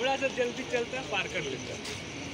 थोड़ा सा जल्दी चलता है, पार कर लेता है।